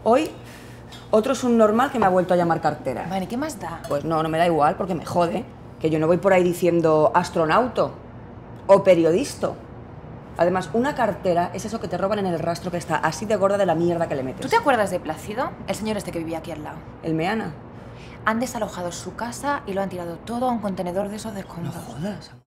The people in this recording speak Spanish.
Hoy, otro subnormal que me ha vuelto a llamar cartera. Bueno, ¿y qué más da? Pues no me da igual, porque me jode. Que yo no voy por ahí diciendo astronauta o periodista. Además, una cartera es eso que te roban en el rastro que está así de gorda de la mierda que le metes. ¿Tú te acuerdas de Plácido? El señor este que vivía aquí al lado. ¿El Meana? Han desalojado su casa y lo han tirado todo a un contenedor de esos de escombros. No jodas.